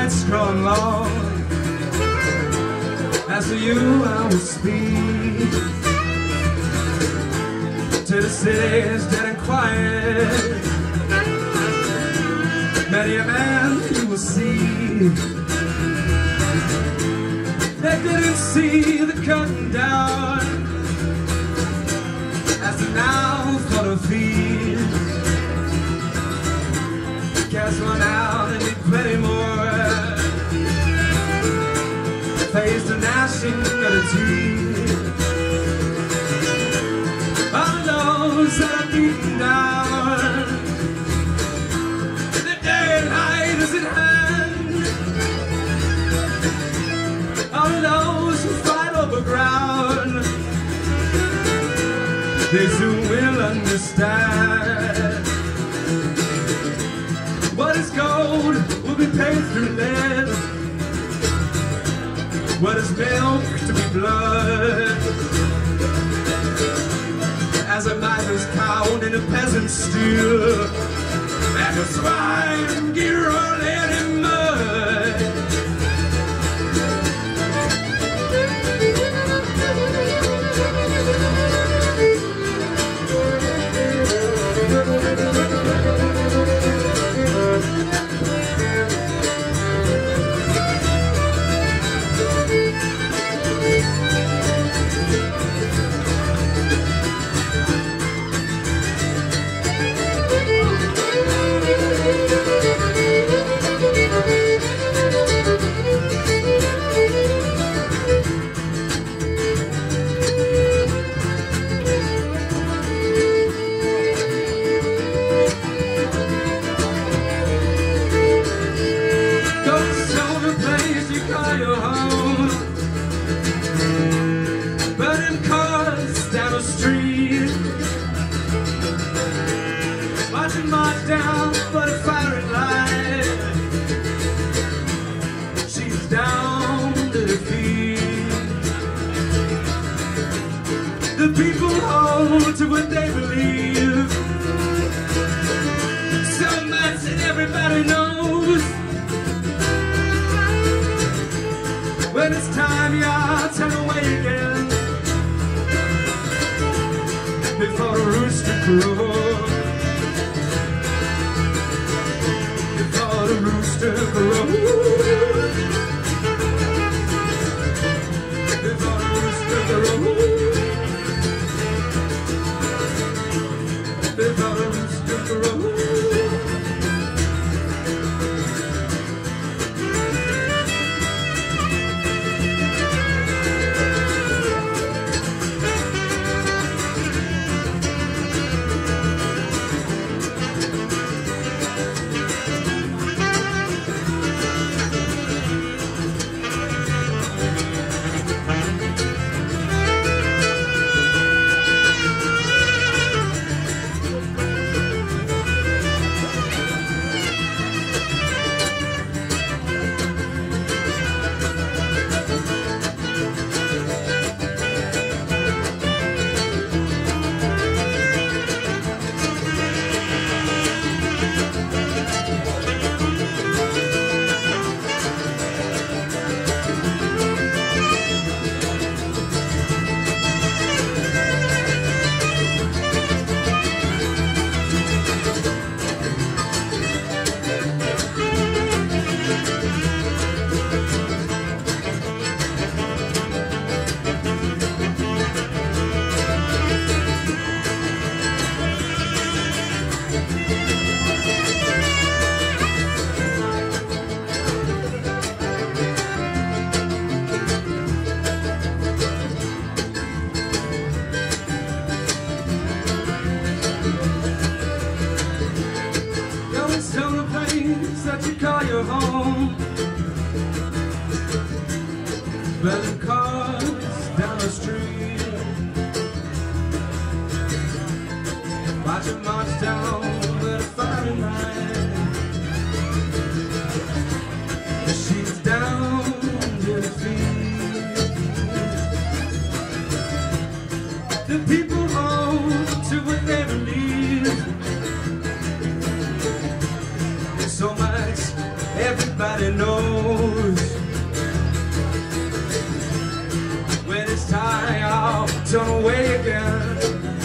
nights growing long. As for you, I will speak to the cities dead and quiet. Many a man you will see, they didn't see the curtain down as the now for the feet. Cast one out and need plenty more. Face the gnashing of the teeth. All those that are beaten down, the day and night is at hand. All those who fight over ground, they soon will understand. What is gold will be paid through lead. What is milk to be blood? As a miser's count and a peasant's steal, and a swine gear all in mud. Down but a firing line. She's down to defeat. The people hold to what they believe. So much that everybody knows. When it's time, y'all turn away again before the rooster crows. The rooster crows. Before the rooster crows. Before the rooster crows. Running cars down the street, watch 'em march down with a firing line. She's down to the feet. The people hold to what they believe. So much everybody knows. knows when it's time I'll turn away again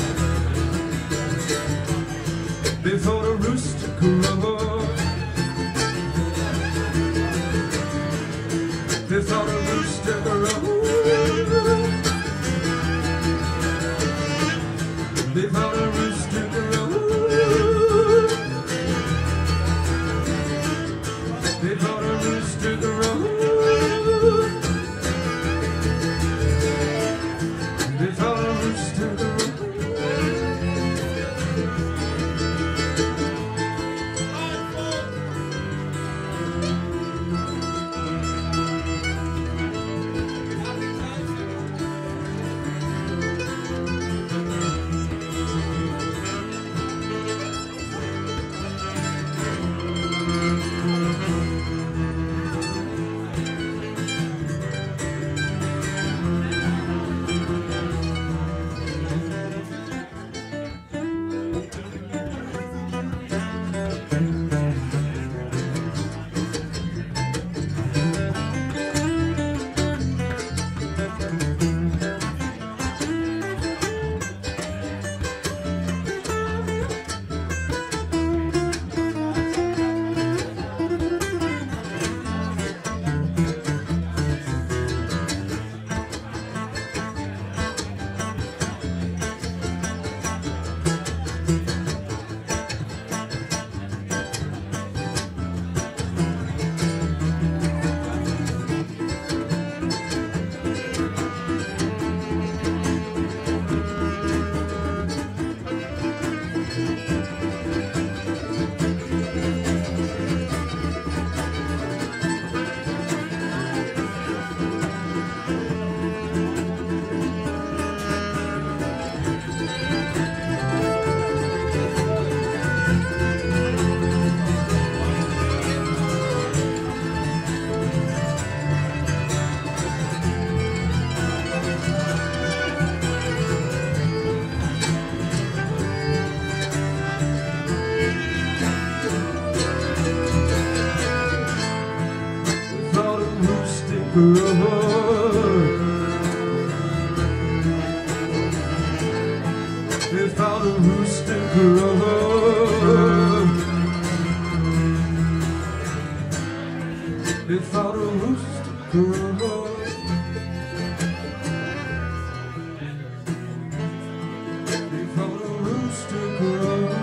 before the rooster crows. Before the rooster crows. Before the rooster crows. Before the rooster crows. Before the rooster crows. Before the rooster crows. Before the rooster crows. Before the rooster crows.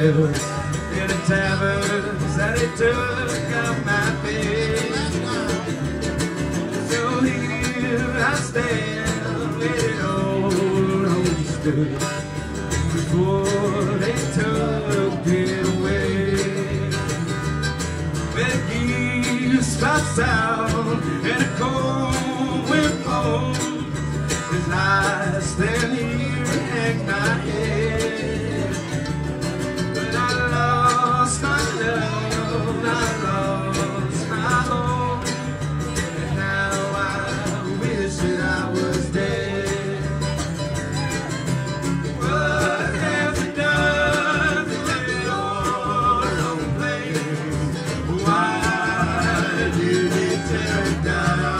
smiles in the taverns that he took out my face. So here I stand, waiting on stood before they took it away. When the spots out and the cold wind blows, as I stand here and hang my head. But I lost my love, I lost my home, and now I wish that I was dead. What have you done to that old home place? Why did you tear it down?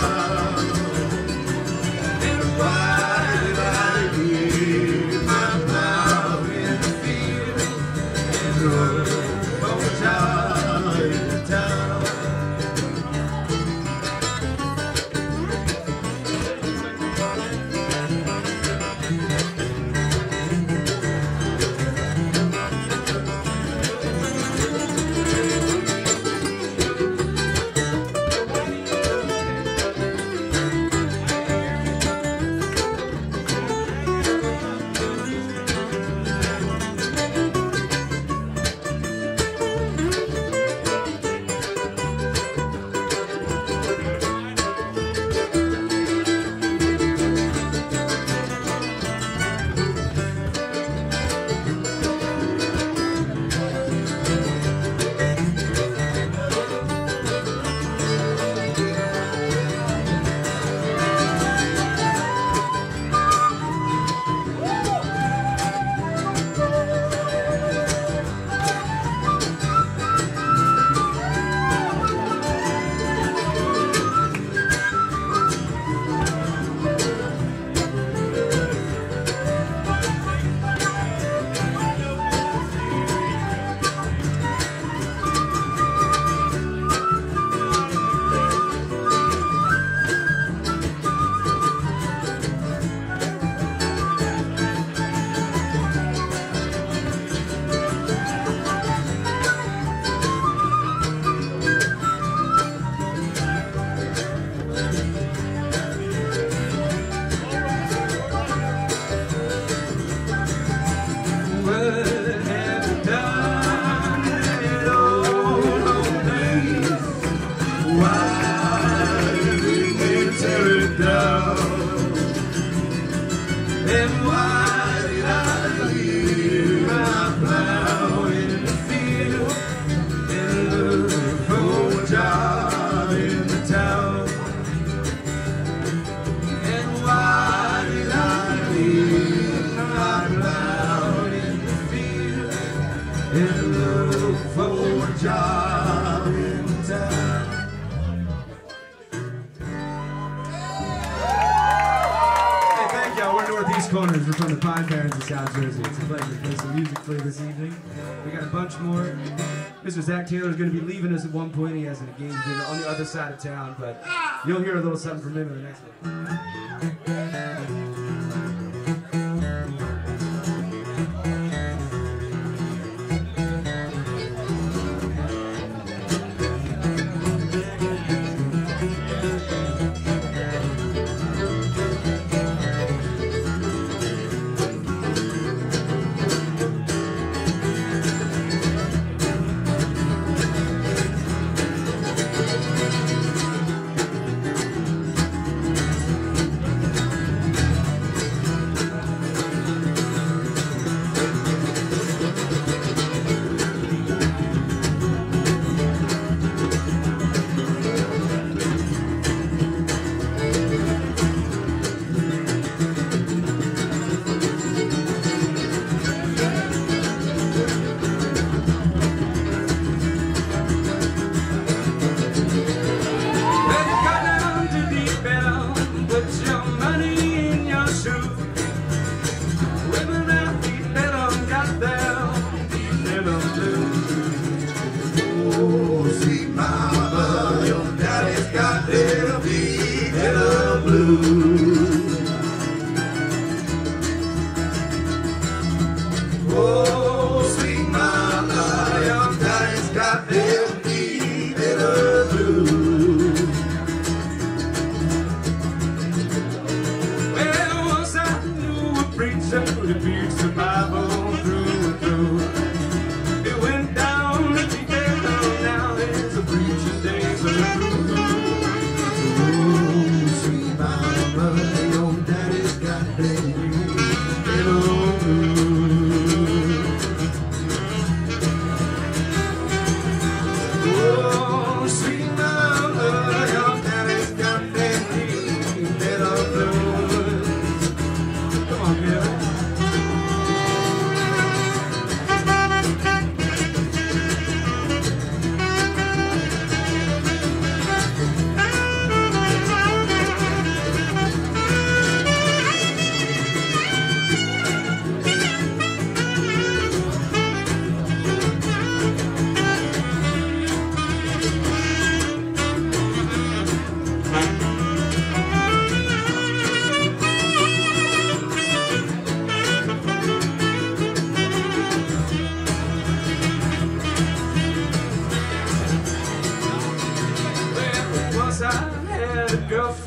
We're from the Pine Barrens of South Jersey. It's a pleasure to play some music for you this evening. We got a bunch more. Mr. Zach Taylor is going to be leaving us at one point. He has an engagement on the other side of town, but you'll hear a little something from him in the next one.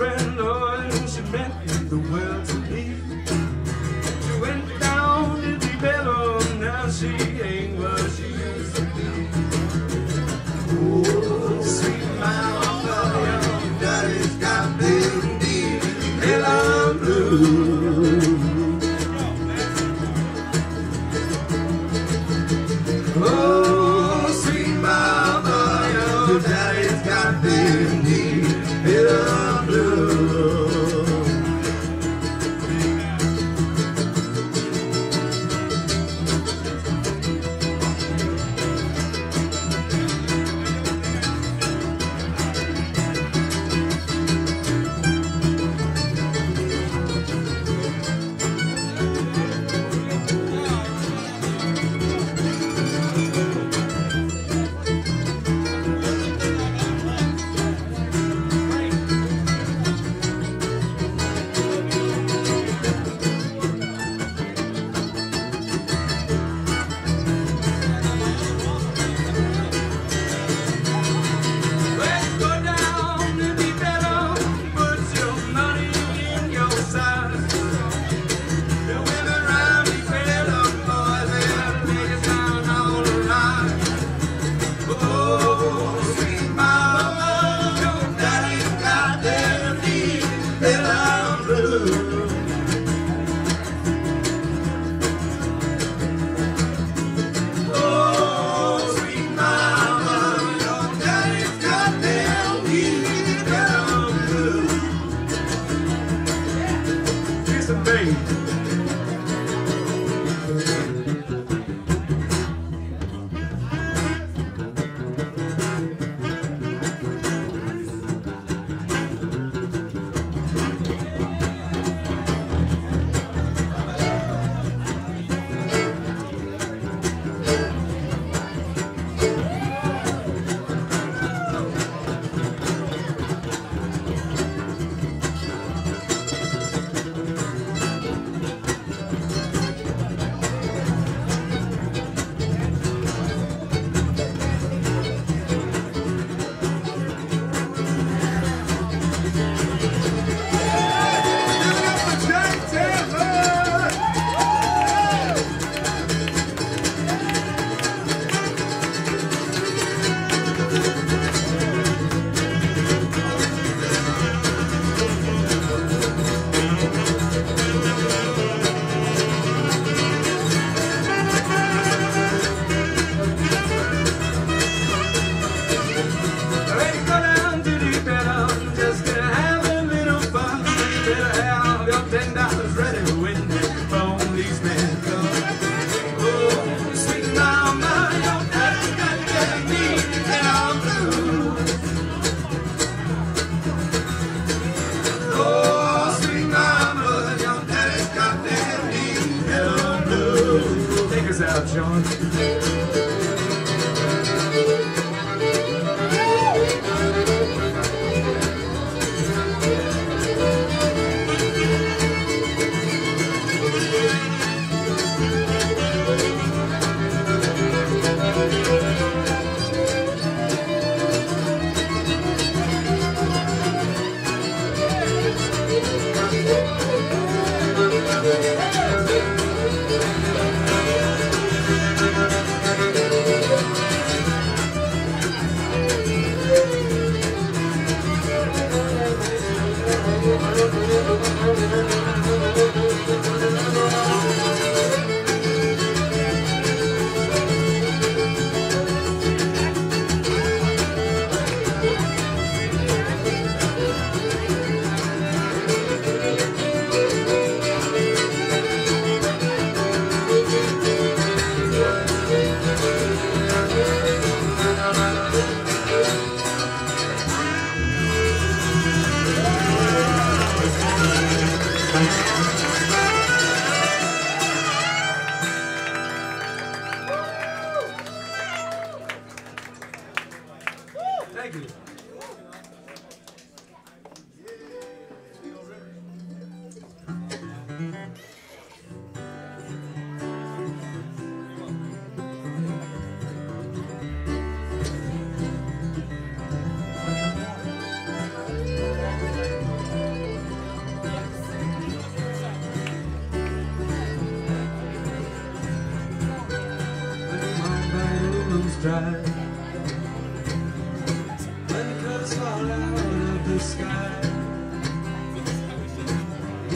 and Lord, she meant the world to me. She went down to the bellow, now she ain't what she used to be. Oh, sweet mama, your daddy's got baby, and I'm blue. Oh, sweet mama, your daddy's got baby, and I'm blue.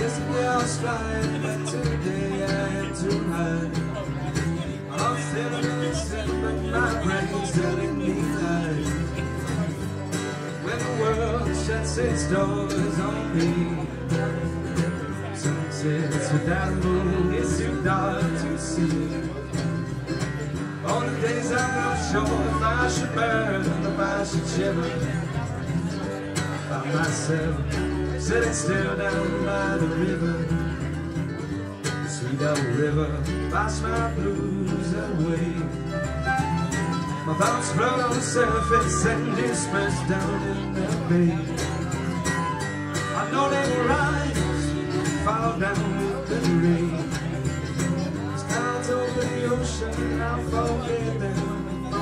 Yesterday I was flying, but today I had to ride. I'm feeling upset, but my brain's telling me lies. When the world shuts its doors on me, sunsets without a moon, it's too dark to see. On the days I'm not sure if I should burn or if I should shiver. By myself, sitting still down by the river. The sweet old river, wash my blues away. My thoughts float on the surface and disperse down in the bay. I know they will rise, fall down with the rain. As clouds over the ocean, I'll forget them.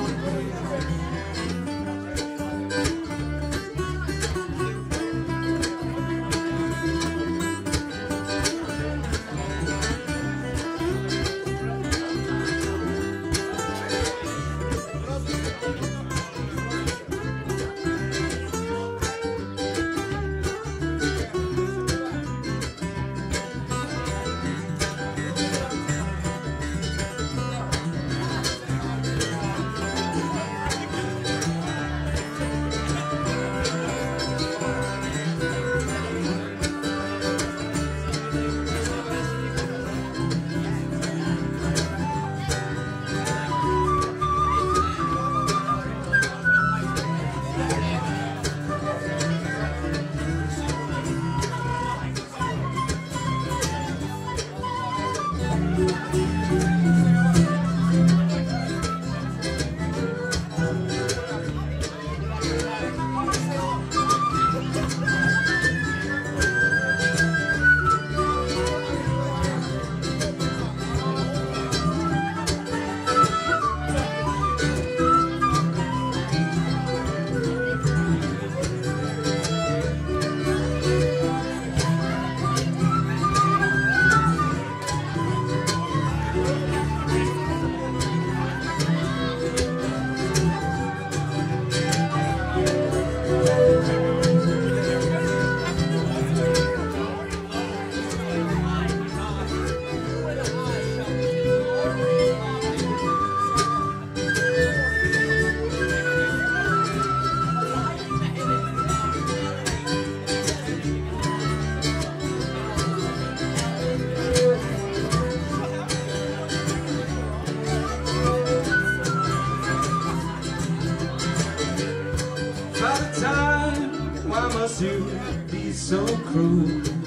So cruel.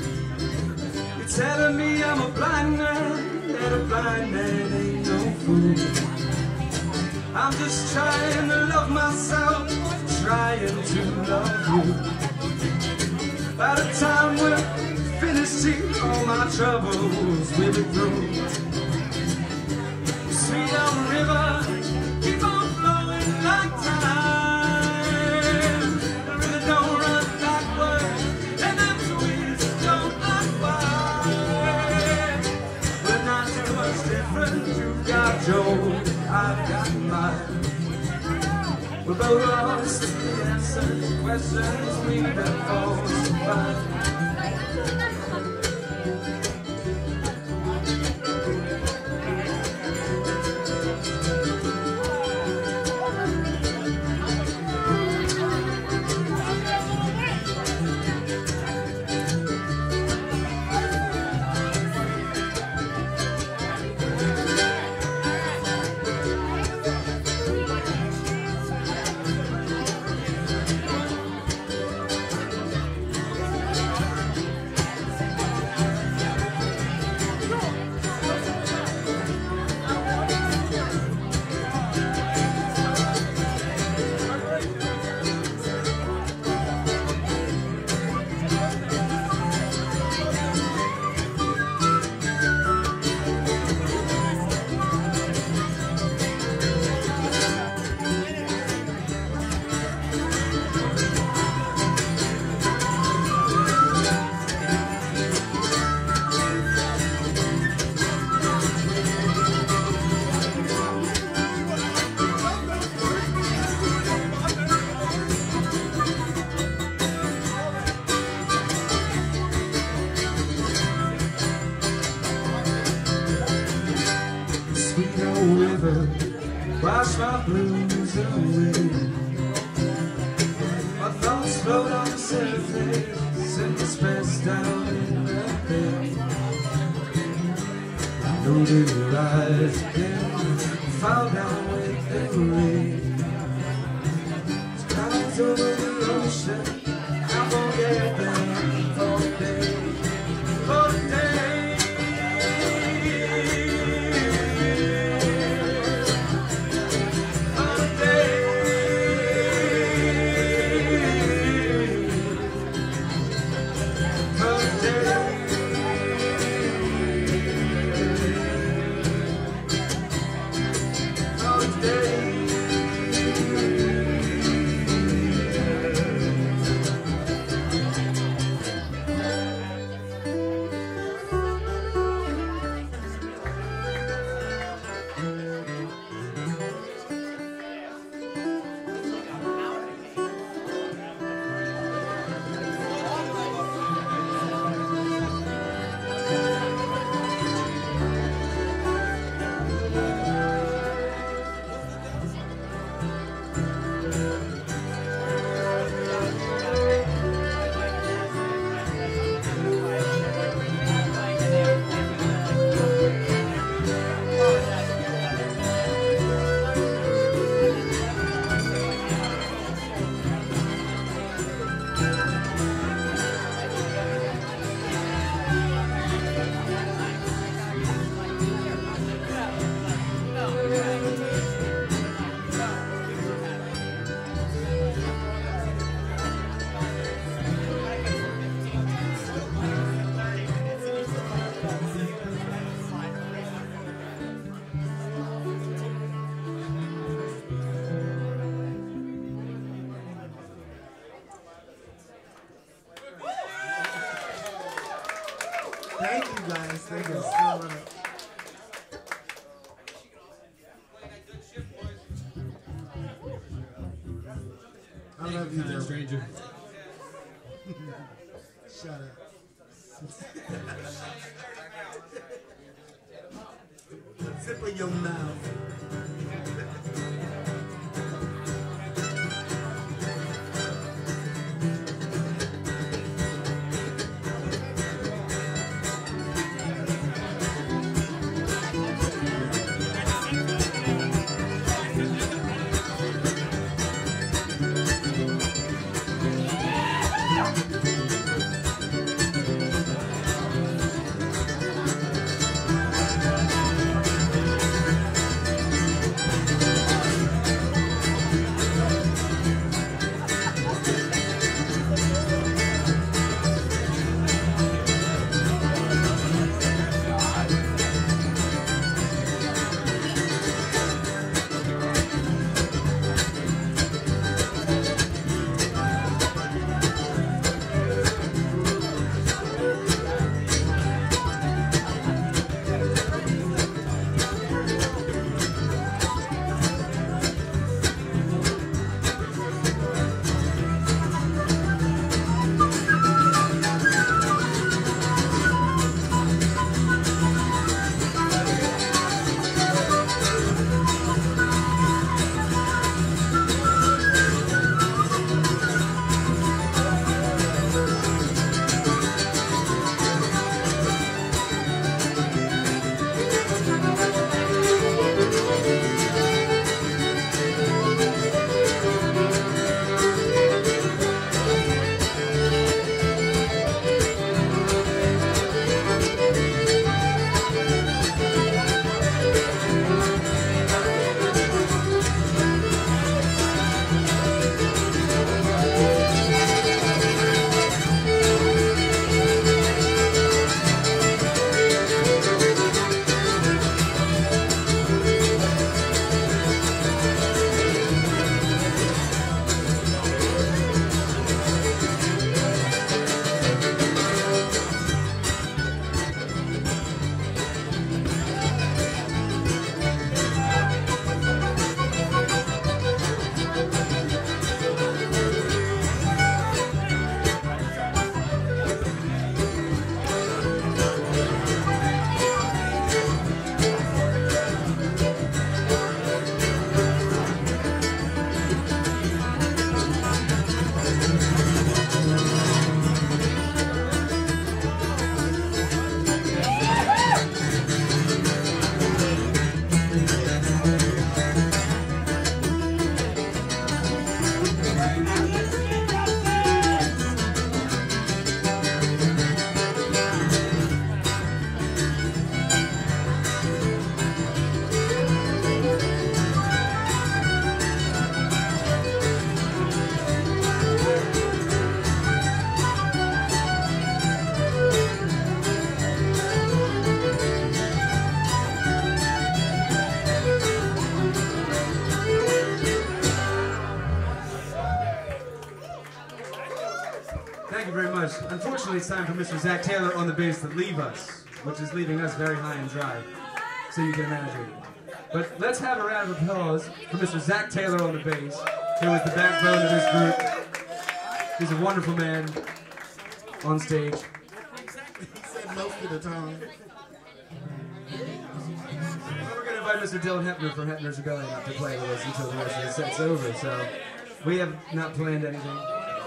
You're telling me I'm a blind man, and a blind man ain't no fool. I'm just trying to love myself, trying to love you. By the time we're finished, see all my troubles will be through. Sweet old river, keep on flowing like time. The river don't run backwards. You've got yours, I've got mine. We're both lost in the answer to questions we been forced to find. river, wash my blues away. My thoughts float on the surface and express down in the bed. I know they rise again, fall down with the rain. Clouds over the ocean, I forget them for a day, for a day. Thank you guys. Thank you so much. I love you, Joe. Stranger. Shut up. Zip in your mouth. Unfortunately, it's time for Mr. Zach Taylor on the bass to leave us, which is leaving us very high and dry, so you can imagine. But let's have a round of applause for Mr. Zach Taylor on the bass, who is the backbone of this group. He's a wonderful man on stage. He said most of the time. We're going to invite Mr. Dylan Hepner from Hepner's Rebellion up to play with us until the rest of the set's over, so we have not planned anything.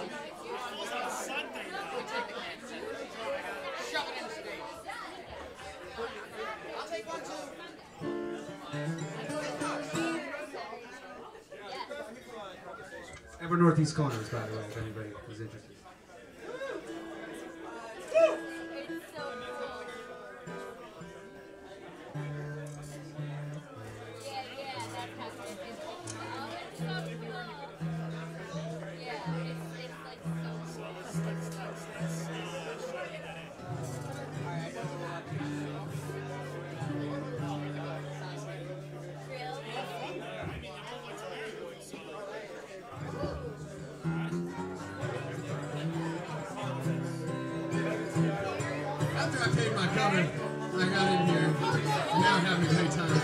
And we're Northeast Corners, by the way, if anybody is interested. After I paid my cover, I got in here, and now I'm having a great time.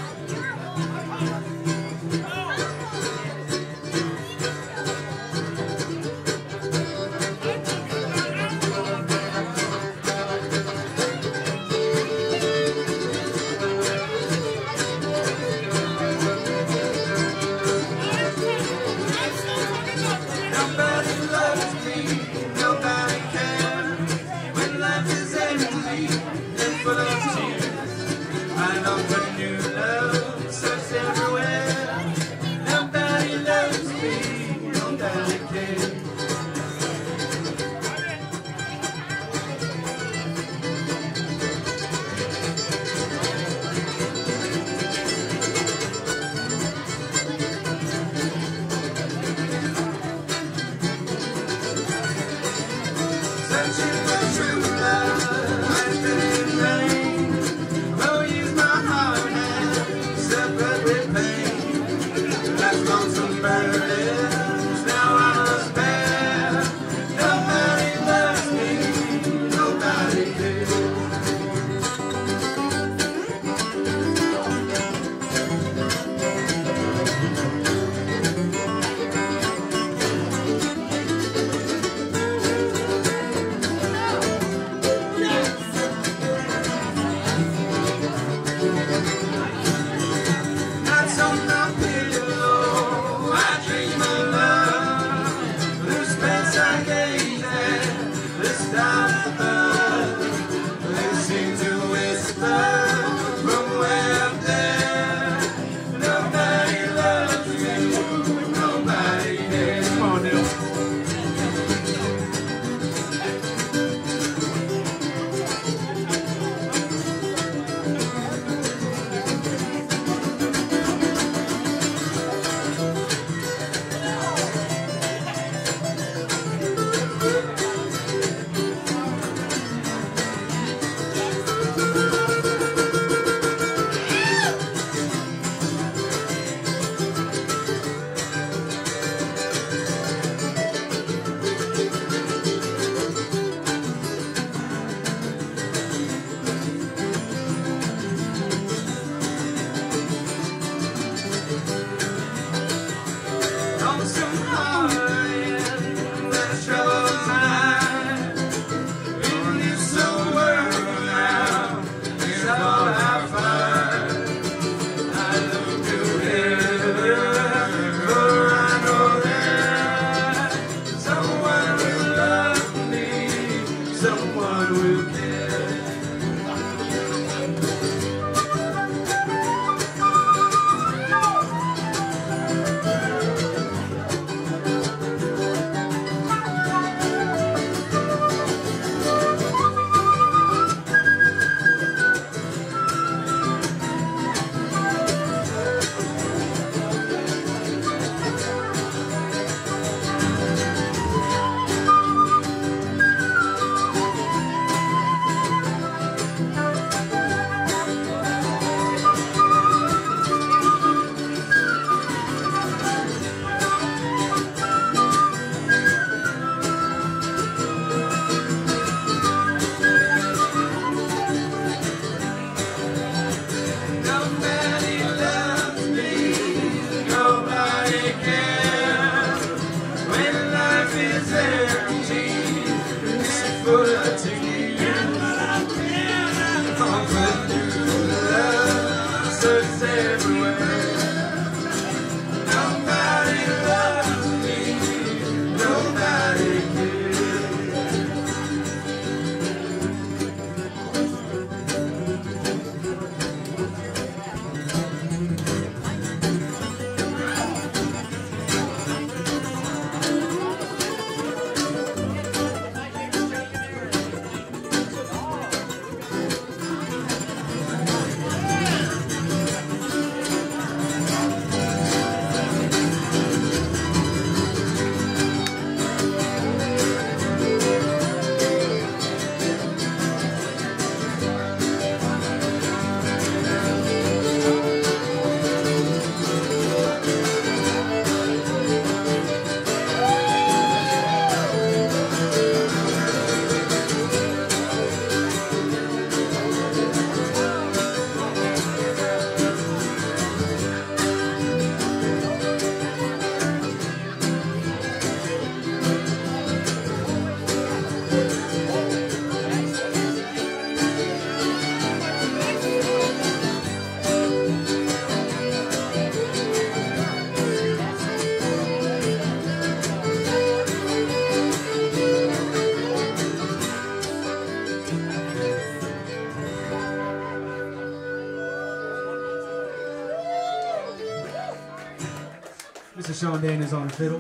This is Sean Daniels on the fiddle.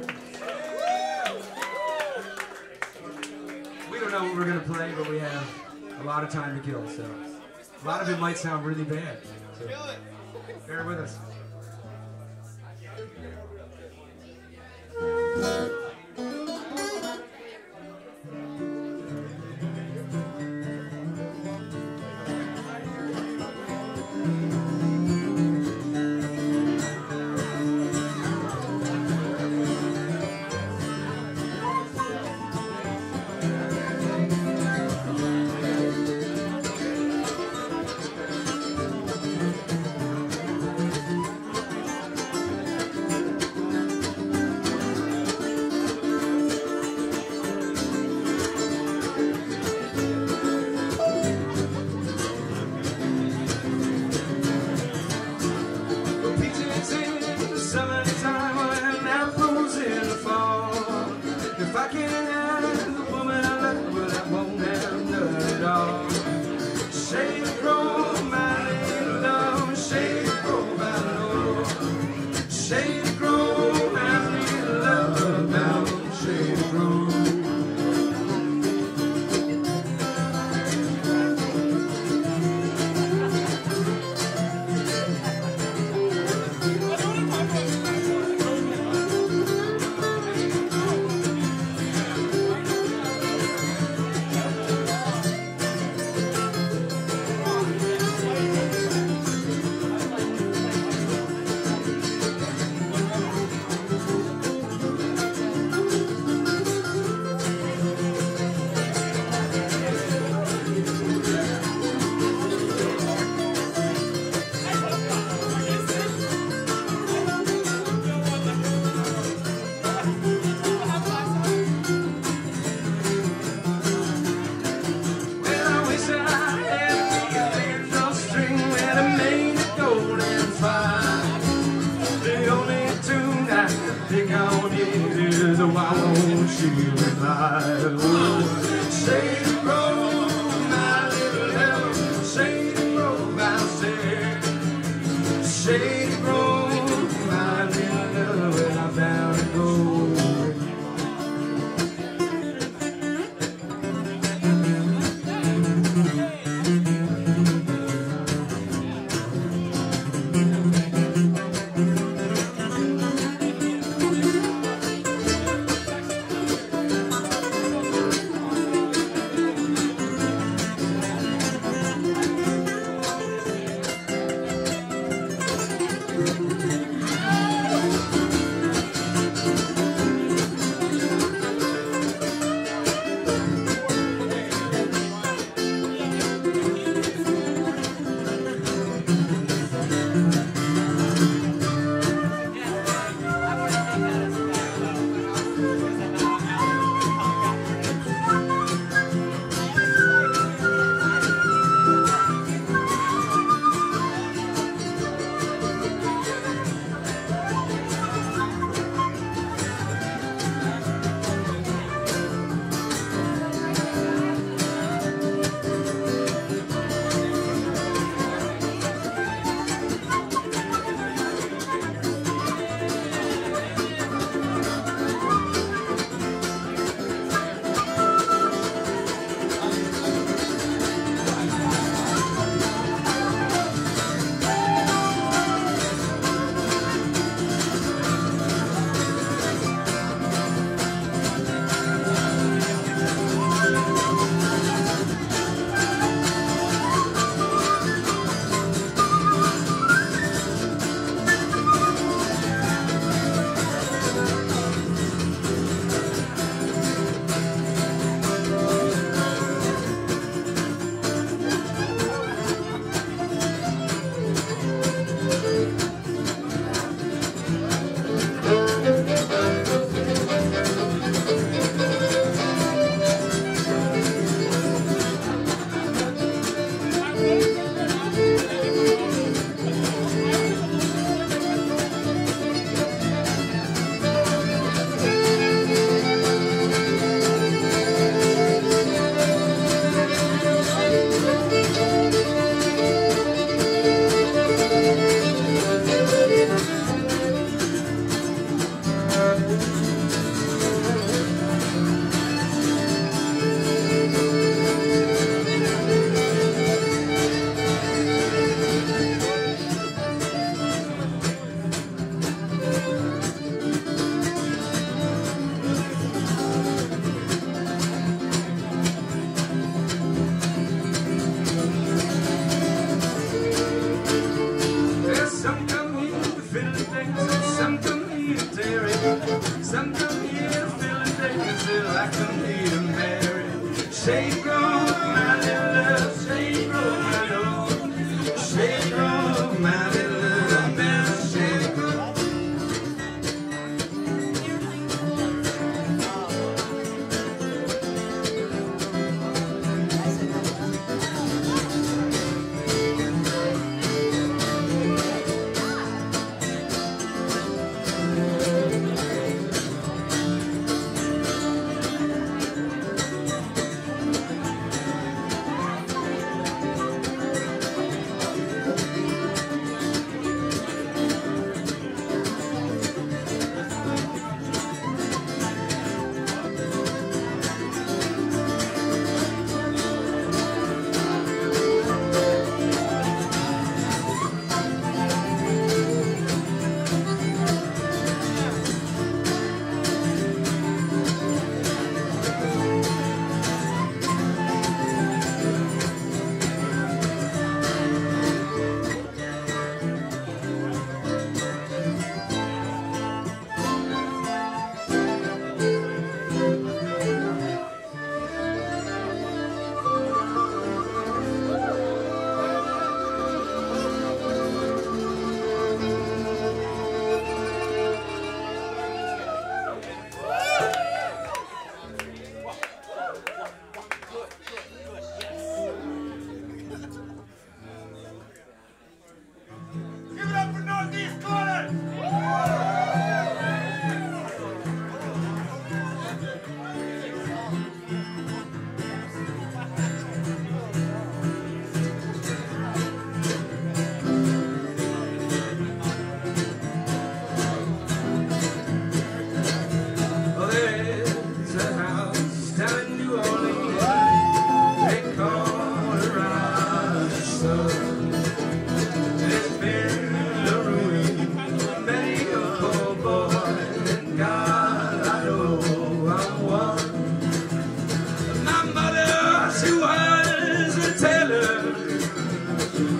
We don't know what we're going to play, but we have a lot of time to kill, so a lot of it might sound really bad. So bear with us.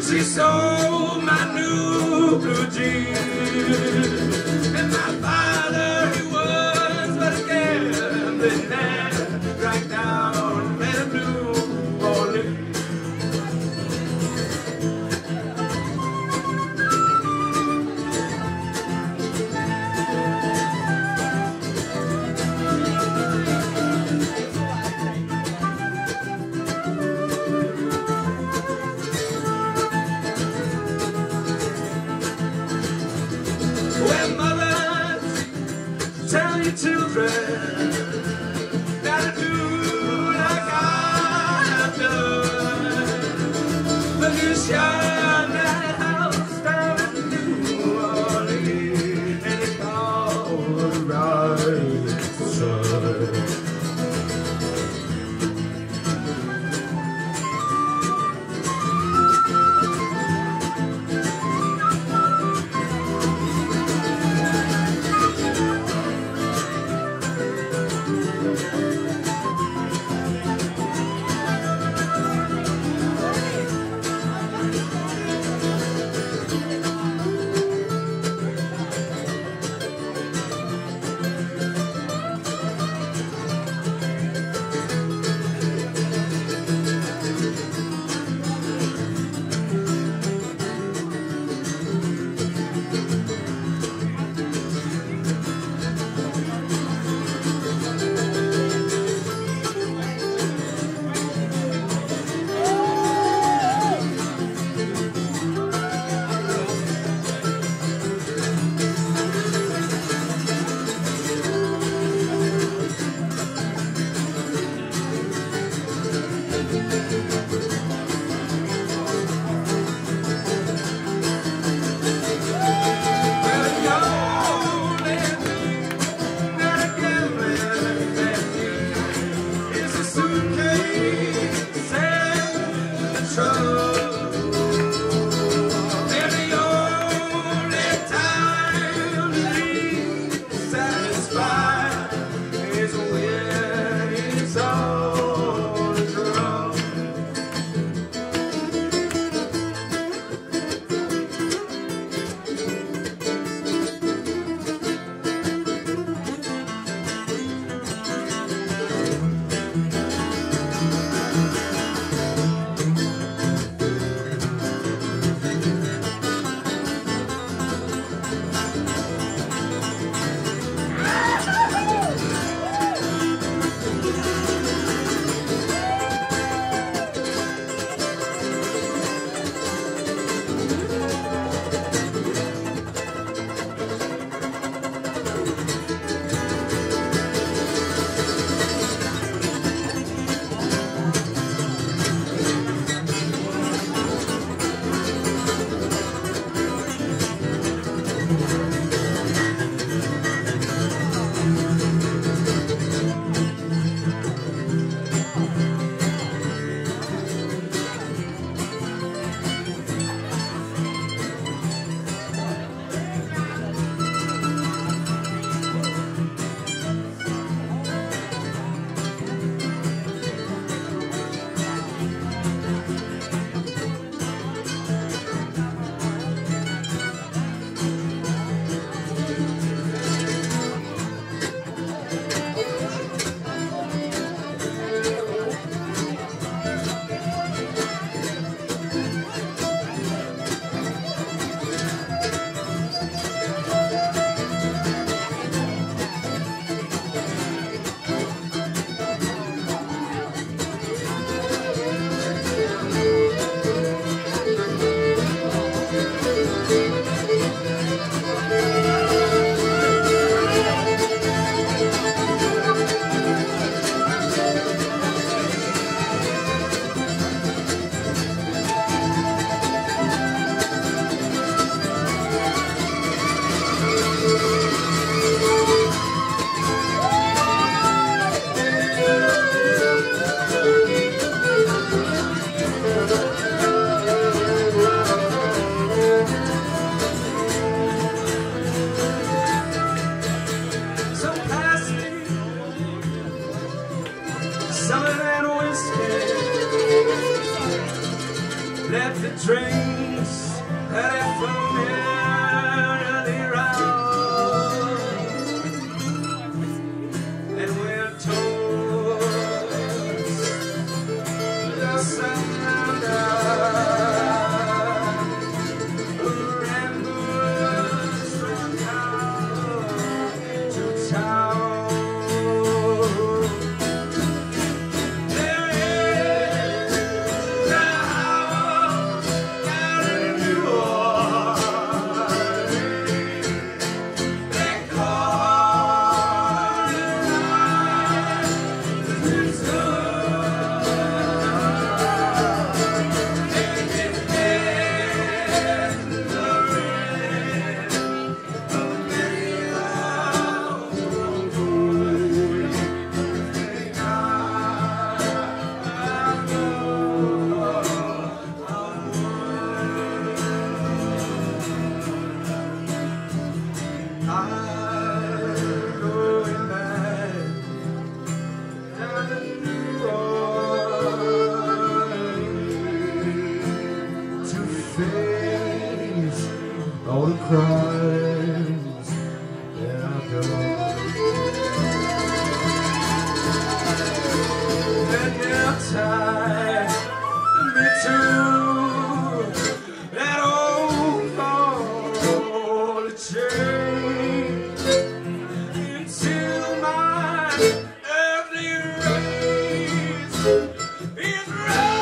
She sold my new blue jeans, and my father, he was but a gambling man, right down in New Orleans. Tell your children gotta do like I have done. But you shine that house down in New Orleans, and it's all the right sun. let the drinks that are familiarly round, and we'll toast the sound of rambles from town to town. All the crimes that I've done, and now tie me to that old gold chain until my earthly race is right.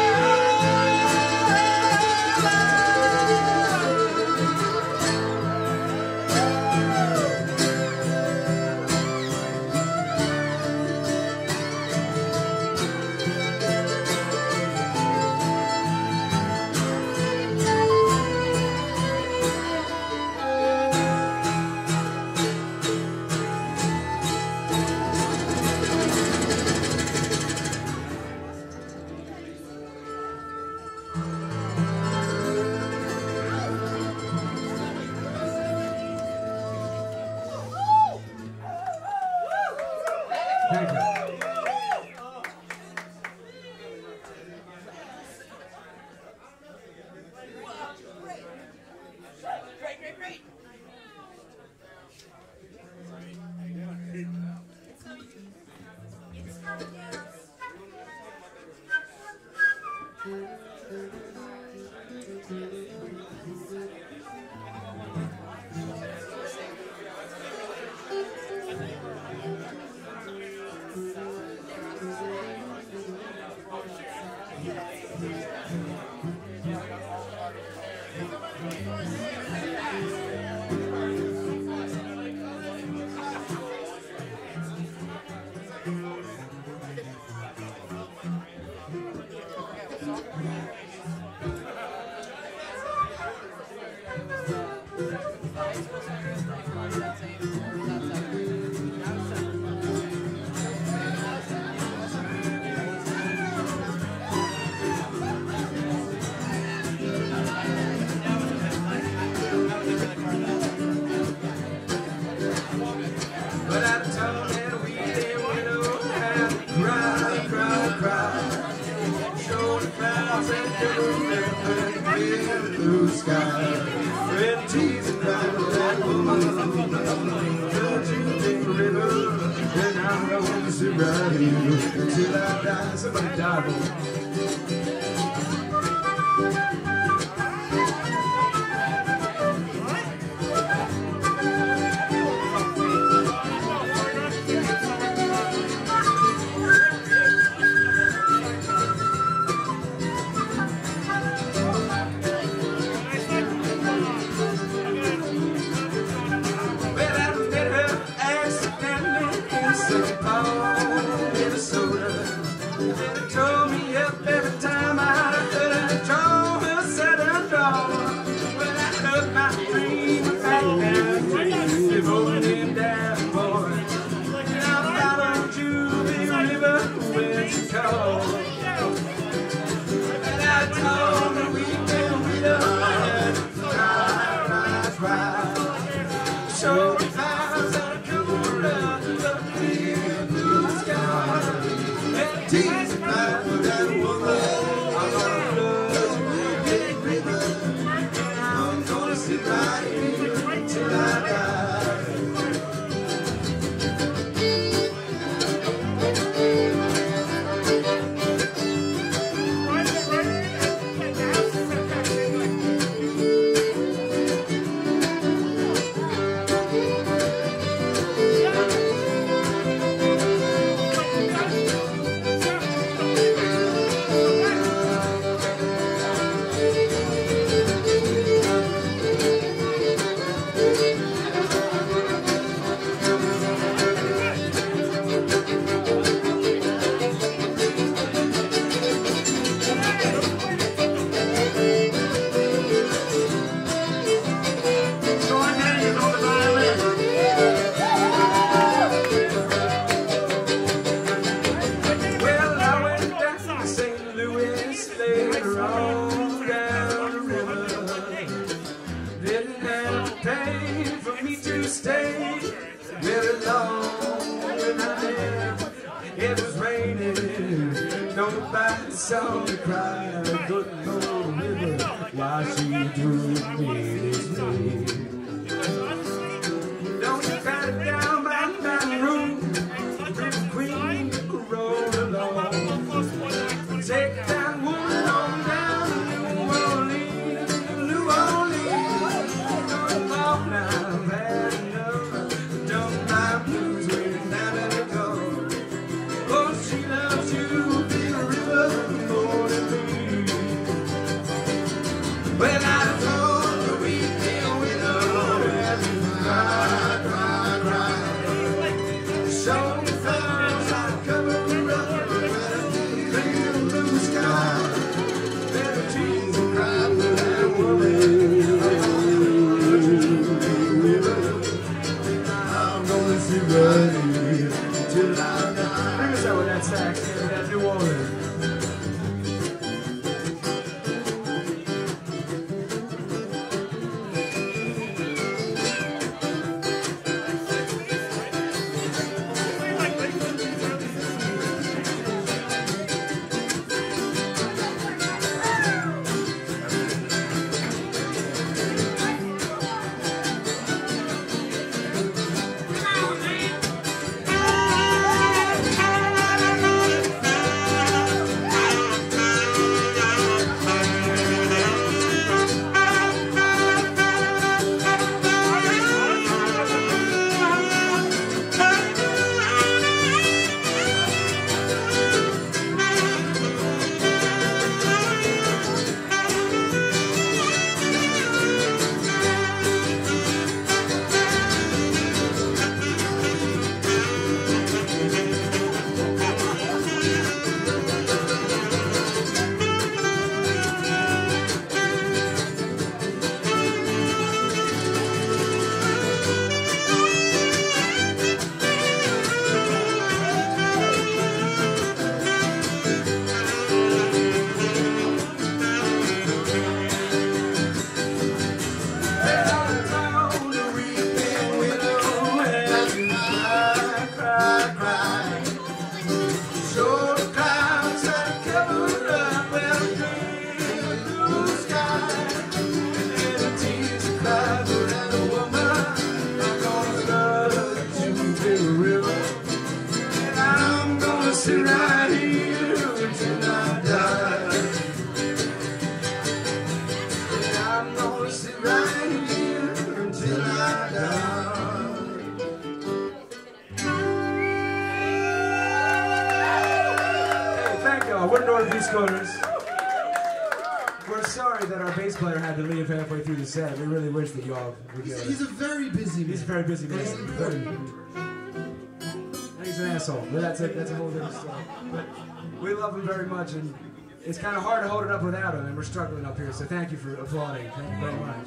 Thank you. Great. Blue sky, red teeth and black woman. Don't you take a river, and I'm going to sit right here until I die. Somebody died. Minnesota, and it told me up on down the river. Didn't have to pay for me to stay very long when I left. It was raining, nobody saw me cry. Couldn't go the river while she drew me this way. Don't you cut it down by the room, river queen, roll along. Take that woman on down to New Orleans, New Orleans. Don't walk now, bad enough. Don't mind blues waiting down at the door. Oh, she loves you, big river, more than me. Well, I told her we'd be a widow and cry, cry, cry. Show me flowers, I cover her up with a clear blue sky. There are trees and cry for that woman. I'm gonna sit right here till I die. Bring us out with that sax, with that New Orleans. We're Northeast Coders. We're sorry that our bass player had to leave halfway through the set. We really wish that you all would get it. He's a very busy man. He's a very busy man. He's an asshole, but that's a whole different story. But we love him very much, and it's kind of hard to hold it up without him, and we're struggling up here, so thank you for applauding. Thank you very much.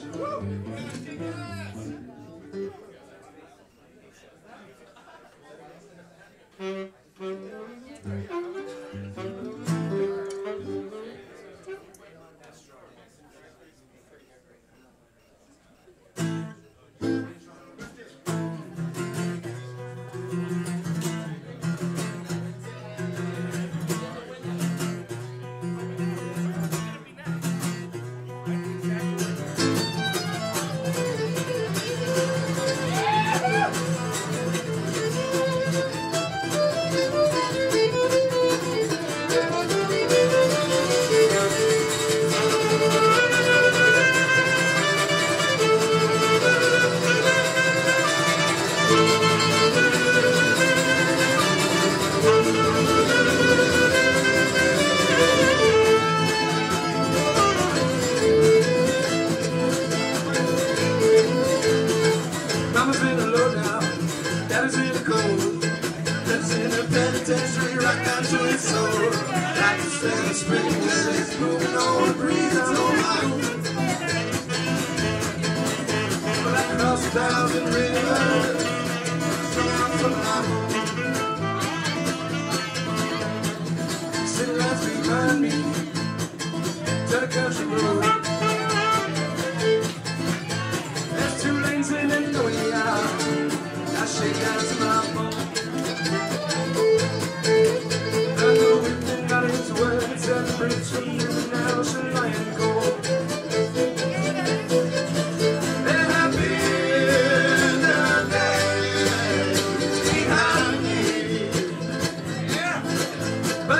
a country road. There's 2 lanes in and going out. I shake down to my bone. And the wind got his words and bridge from the ocean lying cold. There have been a day behind me, yeah, but I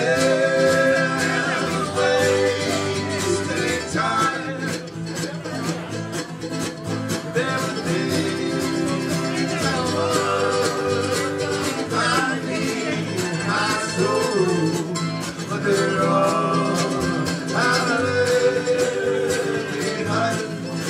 never wasted time. There were days behind me, my soul, but they're all out of behind.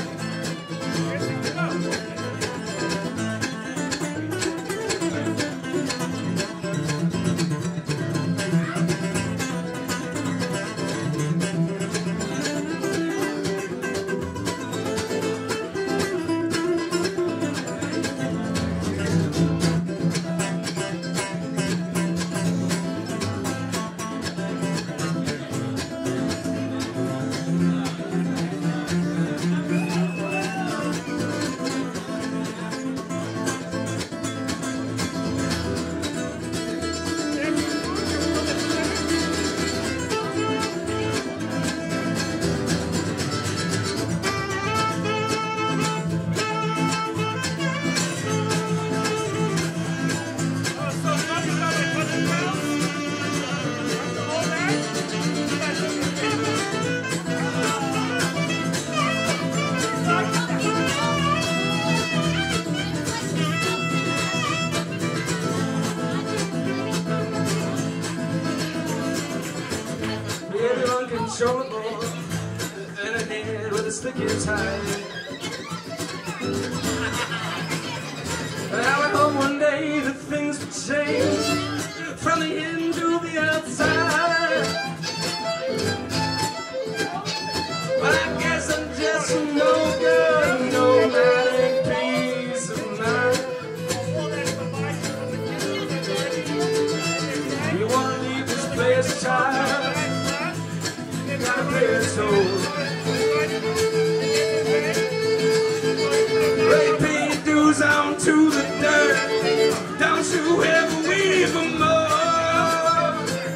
Uncontrollable and a head with a sticky tie. And I went home one day that things would change from the in to the outside. But I guess I'm just no good, no matter peace of mind. You wanna leave this place, child? Gotta pay it toll. Pay dues on to the dirt. Don't you ever weep for more.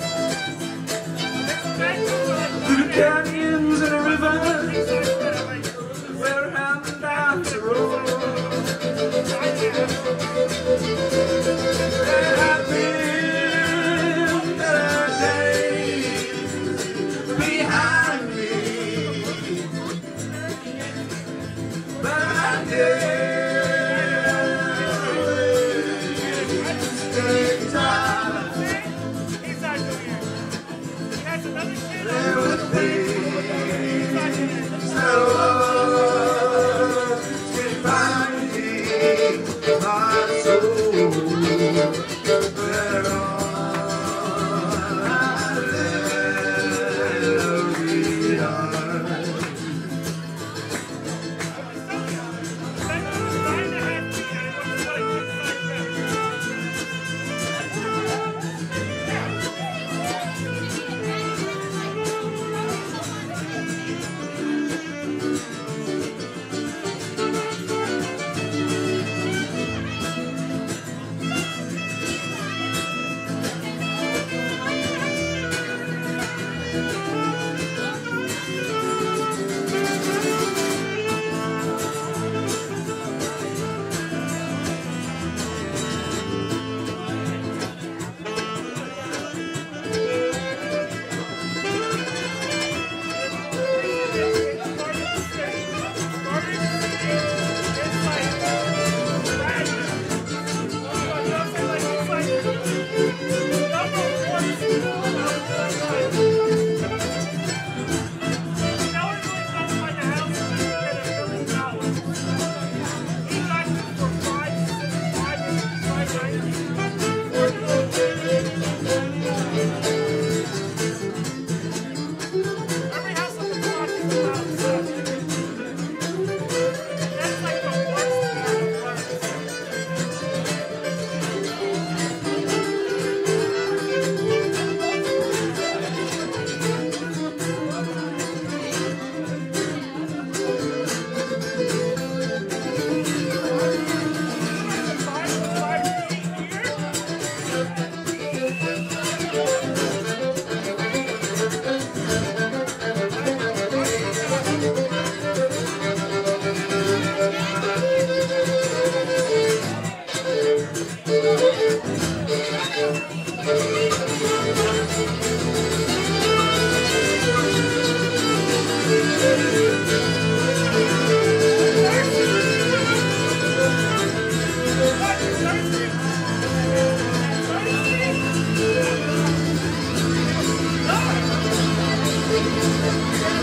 Through the canyons and the rivers, we're having down the road. There have been better days behind me, but I take time. There were things that were behind me, but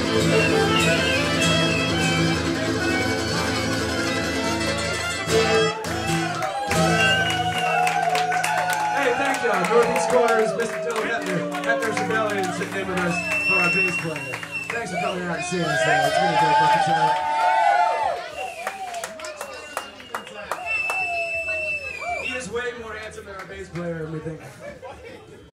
Northeast Corners, Mr. Dylan Hefner Sabellian sitting in with us for our bass player. Thanks for coming out and seeing us there. It's been a great fucking time. He is way more handsome than our bass player, and we think.